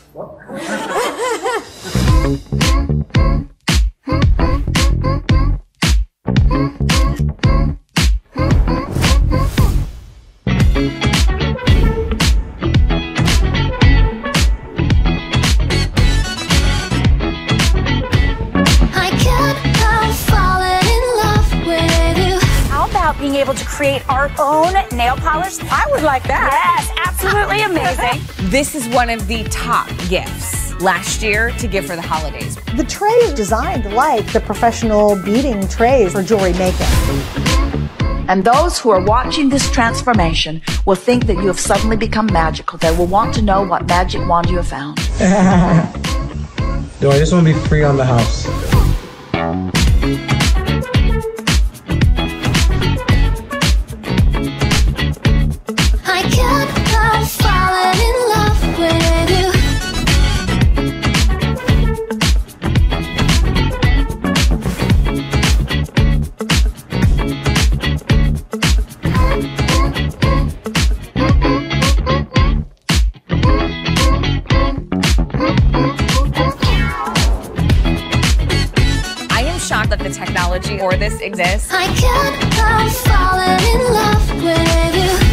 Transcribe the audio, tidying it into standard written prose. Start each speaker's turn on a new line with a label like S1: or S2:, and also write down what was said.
S1: Being able to create our own nail polish. I would like that. Yes, absolutely amazing.
S2: This is one of the top gifts last year to give for the holidays.
S3: The tray is designed like the professional beading trays for jewelry making.
S4: And those who are watching this transformation will think that you have suddenly become magical. They will want to know what magic wand you have found.
S5: No, I just want to be free on the house.
S2: That the technology for this exists.
S6: I can't help falling in love with you.